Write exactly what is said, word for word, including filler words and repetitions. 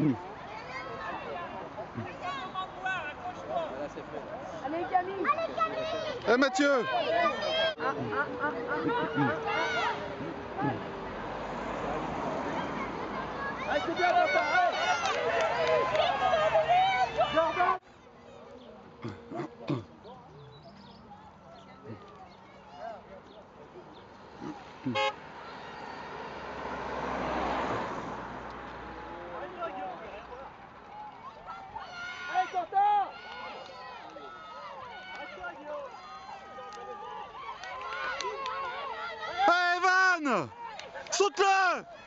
Allez Camille. Allez Camille. Eh Mathieu. Ah, ah, ah, ah, ah. Allez, c'est bien, papa. Jordan. Allez, Quentin. Eh Evan, saute-le.